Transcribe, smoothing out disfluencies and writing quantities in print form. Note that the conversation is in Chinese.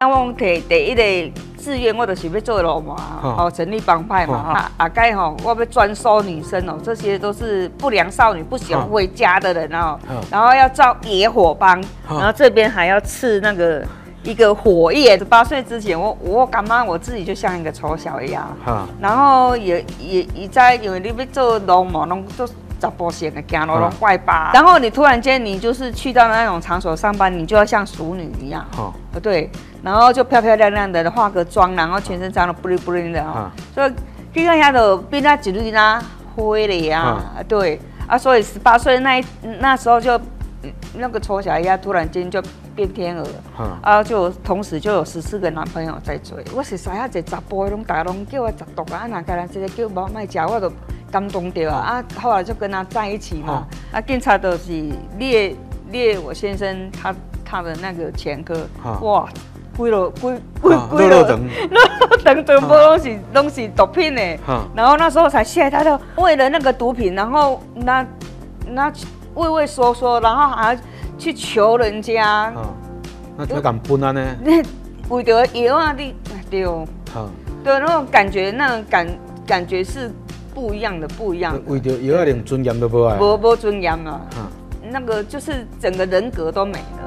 啊，我第一个志愿我就是要做流氓，成立帮派嘛，大概我要专收女生哦，这些都是不良少女，不喜欢回家的人哦，然后要造野火帮，然后这边还要刺那个一个火焰。18岁之前，我感觉我自己就像一个丑小鸭，然后也在因为你要做流氓，拢做。查甫型的走路拢怪吧，然后你突然间你就是去到那种场所上班，你就要像淑女一样，对，然后就漂漂亮亮的化个妆，然后全身脏的不灵不灵的哦，所以你看下头变那一缕那灰了呀，对啊，所以18岁那时候就那个丑小鸭突然间就变天鹅，啊，就同时就有14个男朋友在追，我是知影一个查甫拢大家拢叫我十毒啊，哪个人直接叫无卖食，我就。感动掉啊！后来就跟他在一起嘛。啊，警察都是列我先生他的那个前科，哇，规路全部拢是毒品的。然后那时候才吓他的，为了那个毒品，然后那畏畏缩缩，然后还要去求人家。 那怎么敢分啊呢？ 为着药啊，你对，对那种感觉，那种感觉是。不一样的。 为着药啊，连尊严都无啊。 无尊严啊，那个就是整个人格都没了。